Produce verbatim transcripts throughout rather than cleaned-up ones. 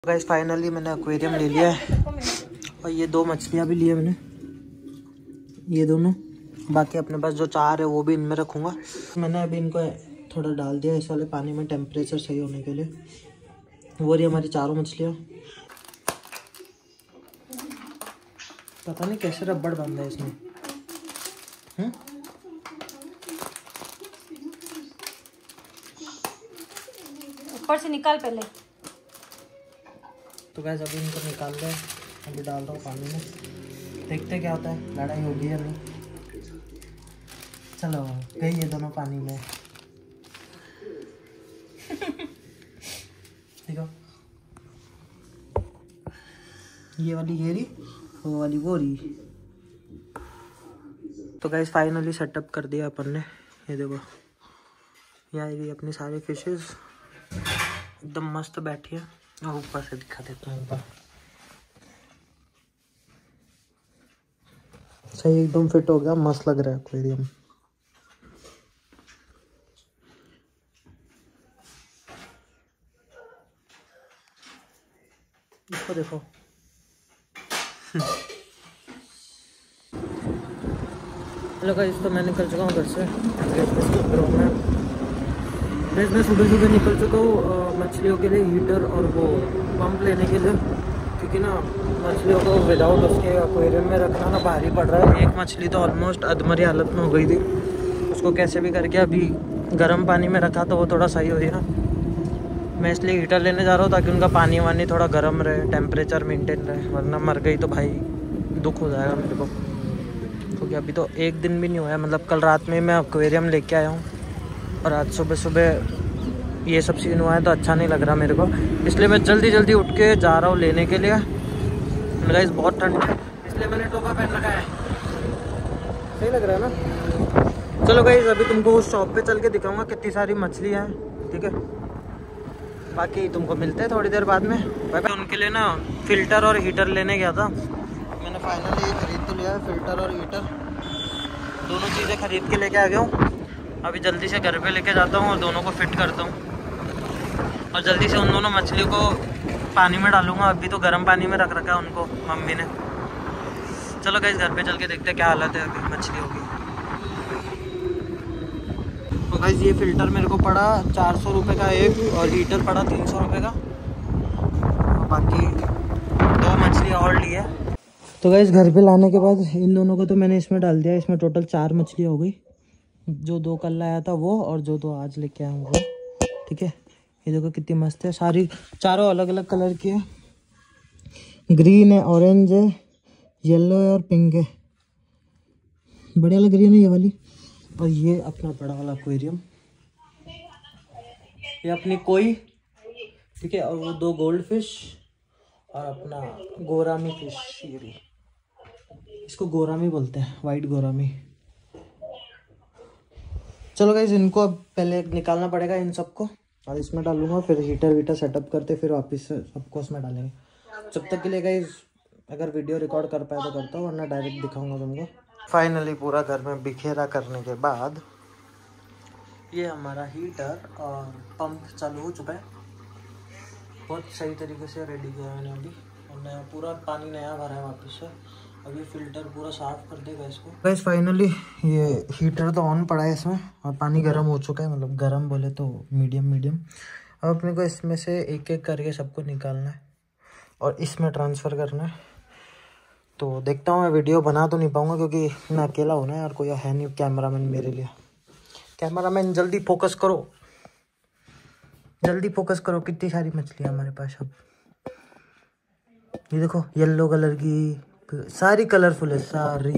Guys finally मैंने aquarium ले लिया है और ये दो मछलियाँ भी लिए मैंने, ये दोनों। बाकी अपने पास जो चार है वो भी इनमें रखूँगा। मैंने अभी इनको थोड़ा डाल दिया इस वाले पानी में टेम्परेचर सही होने के लिए। वो रही हमारी चारों मछलियाँ। पता नहीं कैसे रबड़ बांधा है इसमें। हम्म ऊपर से निकाल पहले। तो गाइस अभी इनको निकाल ले, अभी डाल रहा हूँ पानी में, देखते क्या होता है, लड़ाई होगी या नहीं। चलो गई ये दोनों पानी में। देखो ये वाली ये रही, वो वाली वो रही। तो गाइस फाइनली सेटअप कर दिया अपन ने। ये देखो यहाँ रही अपनी सारी फिशेस एकदम मस्त बैठी है। और ऊपर से दिखा देता हूँ, ऊपर सही एकदम फिट हो गया, मस्त लग रहा है एक्वेरियम। इसको देखो। हेलो गाइस, तो मैं निकल चुका हूँ घर से। मैं मैं सुबह सुबह निकल चुका हूँ मछलियों के लिए हीटर और वो पंप लेने के लिए, क्योंकि ना मछलियों को विदाउट उसके एक्वेरियम में रखना ना भारी पड़ रहा है। एक मछली तो ऑलमोस्ट अधमरी हालत में हो गई थी, उसको कैसे भी करके अभी गर्म पानी में रखा तो वो थोड़ा सही हो गया। मैं इसलिए हीटर लेने जा रहा हूँ ताकि उनका पानी वानी थोड़ा गर्म रहे, टेम्परेचर मेंटेन रहे, वरना मर गई तो भाई दुख हो जाएगा मेरे को। क्योंकि अभी तो एक दिन भी नहीं हुआ है, मतलब कल रात में मैं एक्वेरियम लेके आया हूँ और आज सुबह सुबह ये सब सीन हुआ है, तो अच्छा नहीं लग रहा मेरे को। इसलिए मैं जल्दी जल्दी उठ के जा रहा हूँ लेने के लिए। गाइस बहुत ठंड है इसलिए मैंने टोपा पहन रखा है। सही लग रहा है ना। चलो गाइस अभी तुमको उस शॉप पे चल के दिखाऊंगा कितनी सारी मछलियाँ हैं, ठीक है। बाकी तुमको मिलते हैं थोड़ी देर बाद में। मैं उनके लिए ना फ़िल्टर और हीटर लेने गया था। मैंने फाइनली ये खरीद तो लिया है, फ़िल्टर और हीटर दोनों चीज़ें खरीद के लेके आ गया हूँ। अभी जल्दी से घर पे लेके जाता हूँ और दोनों को फिट करता हूँ और जल्दी से उन दोनों मछलियों को पानी में डालूंगा। अभी तो गर्म पानी में रख रखा है उनको मम्मी ने। चलो गाइस घर पे चल के देखते हैं क्या हालत है अभी मछलियों की। तो गाइस ये फ़िल्टर मेरे को पड़ा चार सौ रुपये का एक और हीटर पड़ा तीन सौ रुपये का। और बाकी दो मछली और ली है। तो गाइस घर पे लाने के बाद इन दोनों को तो मैंने इसमें डाल दिया। इसमें टोटल चार मछलियाँ हो गई, जो दो कल लाया था वो और जो दो आज लेके आया हूँ वो, ठीक है। ये देखो कितनी मस्त है, सारी चारों अलग अलग कलर की है। ग्रीन है, ऑरेंज है, येलो है और पिंक है। बढ़िया लग रही है ना ये वाली। और ये अपना बड़ा वाला एक्वेरियम, ये अपनी कोई, ठीक है। और वो दो गोल्ड फिश और अपना गोरामी फिश, ये भी इसको गोरामी बोलते हैं, वाइट गोरामी। चलो गाइस इनको अब पहले निकालना पड़ेगा इन सबको और इसमें डालूंगा, फिर हीटर वीटर सेटअप करते फिर वापस से सबको उसमें डालेंगे। जब तक के लिए गाइस अगर वीडियो रिकॉर्ड कर पाए तो करता हूँ, वरना डायरेक्ट दिखाऊंगा तुमको। फाइनली पूरा घर में बिखेरा करने के बाद ये हमारा हीटर और पंप चालू हो चुका है। बहुत सही तरीके से रेडी किया मैंने अभी, और नया पूरा पानी नया भरा है वापस से। अभी फ़िल्टर पूरा साफ़ कर देगा इसको। गाइस फाइनली ये हीटर तो ऑन पड़ा है इसमें और पानी गर्म हो चुका है, मतलब गर्म बोले तो मीडियम मीडियम। अब अपने को इसमें से एक एक करके सबको निकालना है और इसमें ट्रांसफ़र करना है। तो देखता हूँ, मैं वीडियो बना तो नहीं पाऊँगा क्योंकि मैं अकेला हूँ ना यार, कोई है नहीं कैमरामैन मेरे लिए। कैमरामैन जल्दी फोकस करो, जल्दी फोकस करो। कितनी सारी मछलियाँ हमारे पास अब, ये देखो येलो कलर की, सारी कलरफुल है सारी।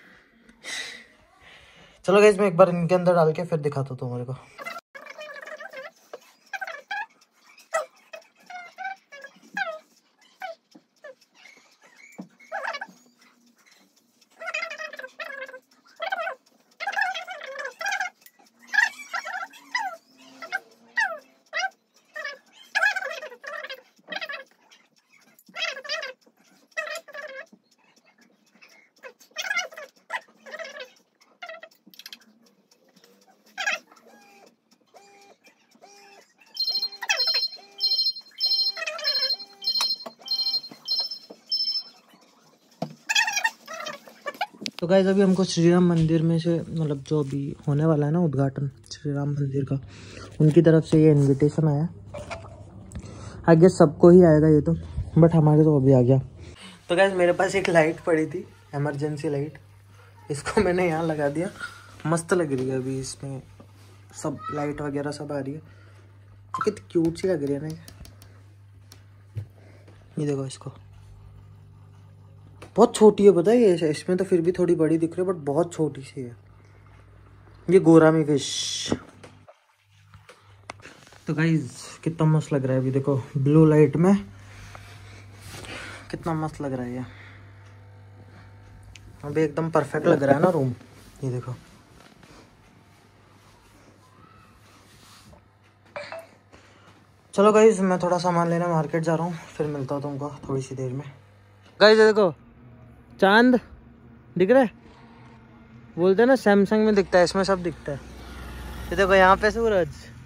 चलो गाइस मैं एक बार इनके अंदर डाल के फिर दिखाता हूँ तुम्हारे को। तो गाइस अभी हमको श्री राम मंदिर में से मतलब जो अभी होने वाला है ना उद्घाटन श्री राम मंदिर का, उनकी तरफ से ये इनविटेशन आया। आई गेस सबको ही आएगा ये तो, बट हमारे तो अभी आ गया। तो गाइस मेरे पास एक लाइट पड़ी थी, इमरजेंसी लाइट, इसको मैंने यहाँ लगा दिया। मस्त लग रही है अभी इसमें सब लाइट वगैरह सब आ रही है, कितनी क्यूट सी लग रही है ना। ये देखो इसको, बहुत छोटी है पता है ये, इसमें तो फिर भी थोड़ी बड़ी दिख रही है बट बहुत छोटी सी है। ये गोरामी फिश। तो गाइस कितना मस्त लग रहा है अभी देखो ब्लू लाइट में, कितना मस्त लग रहा है ये अभी, एकदम परफेक्ट लग रहा है ना रूम। ये देखो चलो गाइस मैं थोड़ा सामान लेना मार्केट जा रहा हूँ, फिर मिलता हूँ तुमको थोड़ी सी देर में। गाइस देखो चांद दिख रहा है, बोलते हैं ना सैमसंग में दिखता है, इसमें सब दिखता है। ये देखो यहाँ पे सूरज,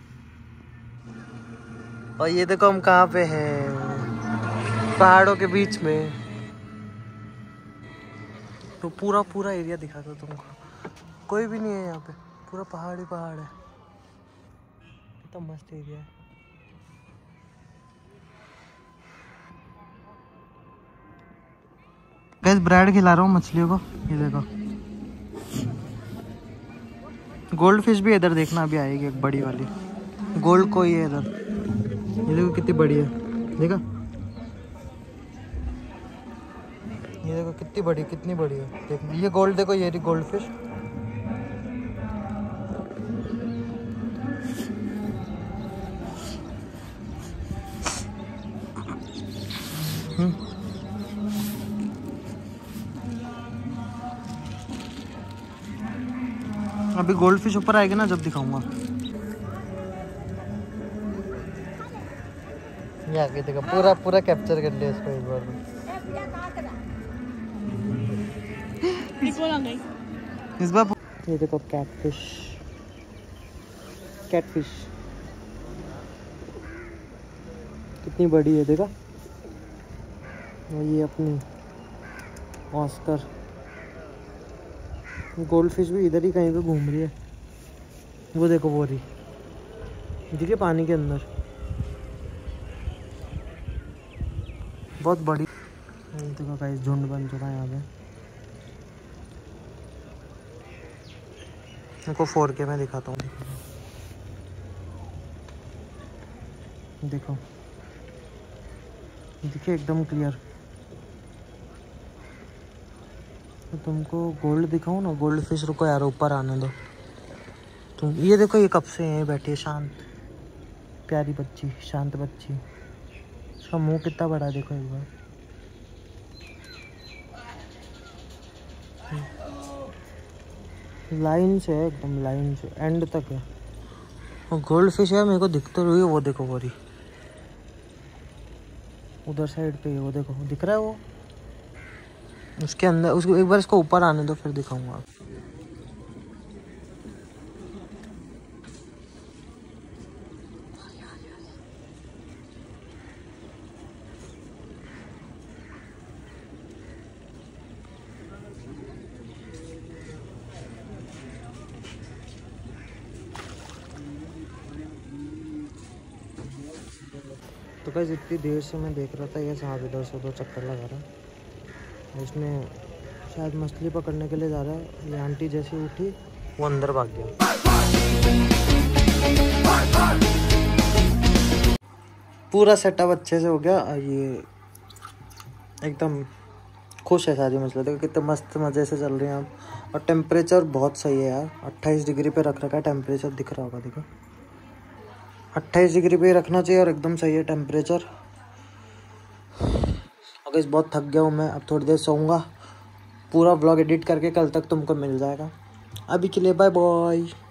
और ये देखो हम कहाँ पे हैं, पहाड़ों के बीच में। तो पूरा पूरा एरिया दिखा दो तुमको, कोई भी नहीं है यहाँ पे, पूरा पहाड़ ही पहाड़ है। कितना मस्त एरिया है। गैस ब्रेड खिला रहा हूँ मछलियों को, ये देखो। गोल्ड फिश भी इधर देखना अभी आएगी, एक बड़ी वाली गोल्ड कोई है इधर। ये देखो कितनी बड़ी है, देखा ये देखो कितनी बड़ी कितनी बड़ी है, देखो ये गोल्ड, देखो ये रही गोल्ड फिश। हम्म अभी गोल्ड फिश ऊपर आएगी ना जब दिखाऊंगा। ये आगे देखो, पूरा पूरा कैप्चर कर लिया इसको एक बार में। इस बार ये देखो कैटफिश, कैटफिश कितनी बड़ी है देखा। और ये अपनी ऑस्कर गोल्ड फिश भी इधर ही कहीं पे घूम रही है, वो देखो वो रही देखिए पानी के अंदर, बहुत बड़ी। देखो गाइस झुंड बन चुका है यहाँ पे, इनको फोर के मैं दिखाता हूँ। देखो देखिए एकदम क्लियर। तो तुमको गोल्ड दिखाऊँ ना, गोल्ड फिश, रुको यार ऊपर आने दो तुम। ये देखो ये कब से यहीं बैठी है, शांत प्यारी बच्ची, शांत बच्ची। इसका मुंह कितना बड़ा है देखो एक बार। लाइन से है एकदम, लाइन से एंड तक है। और गोल्ड फिश है मेरे को दिखते हुए, वो देखो वो रही उधर साइड पे, वो देखो दिख रहा है वो उसके अंदर। उसको एक बार इसको ऊपर आने दो फिर दिखाऊंगा। तो गाइस इतनी देर से मैं देख रहा था ये सांप इधर से उधर चक्कर लगा रहा है, इसमें शायद मछली पकड़ने के लिए जा रहा है। ये आंटी जैसी उठी वो अंदर भाग गया। पूरा सेटअप अच्छे से हो गया, ये एकदम खुश है सारी मछली। देखो कितने मस्त मज़े से चल रही हैं आप, और टेम्परेचर बहुत सही है यार, अट्ठाईस डिग्री पे रख रखा है टेम्परेचर, दिख रहा होगा देखो अट्ठाईस डिग्री पे रखना चाहिए और एकदम सही है टेम्परेचर। अगर इस बहुत थक गया हूँ मैं, अब थोड़ी देर सोऊंगा, पूरा व्लॉग एडिट करके कल तक तुमको मिल जाएगा। अभी के लिए बाय बाय।